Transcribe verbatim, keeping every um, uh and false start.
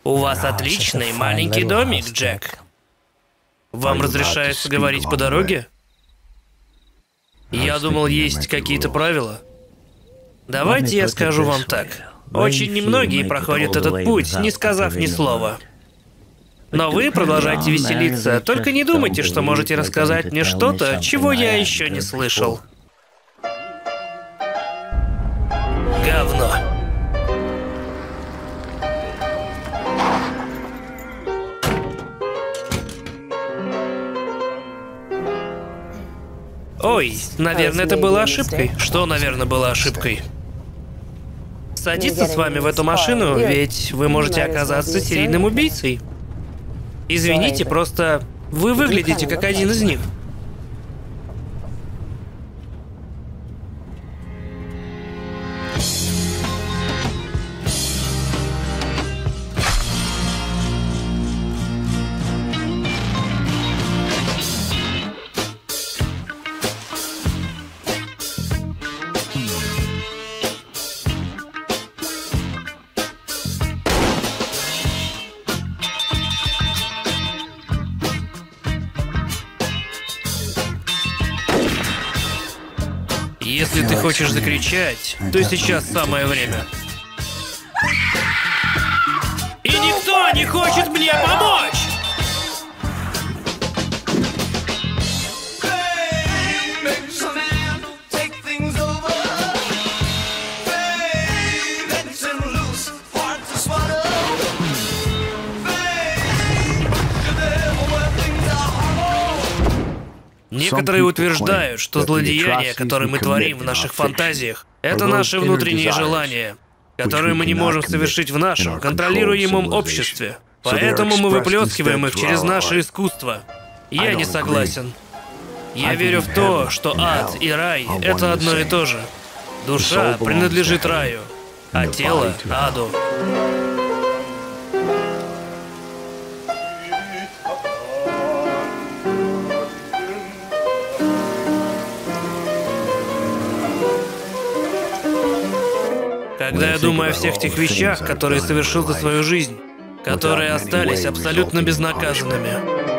У вас отличный маленький домик, Джек. Вам разрешается говорить по дороге? Я думал, есть какие-то правила. Давайте я скажу вам так. Очень немногие проходят этот путь, не сказав ни слова. Но вы продолжайте веселиться, только не думайте, что можете рассказать мне что-то, чего я еще не слышал. Говно. Ой, наверное, это было ошибкой. Что, наверное, было ошибкой? Садиться с вами в эту машину, ведь вы можете оказаться серийным убийцей. Извините, просто вы выглядите как один из них. Если ты хочешь закричать, то сейчас самое время. И никто не хочет мне помочь! Некоторые утверждают, что злодеяния, которые мы творим в наших фантазиях, это наши внутренние желания, которые мы не можем совершить в нашем контролируемом обществе. Поэтому мы выплескиваем их через наше искусство. Я не согласен. Я верю в то, что ад и рай — это одно и то же. Душа принадлежит раю, а тело — аду. Когда я думаю о всех тех вещах, которые совершил за свою жизнь, которые остались абсолютно безнаказанными,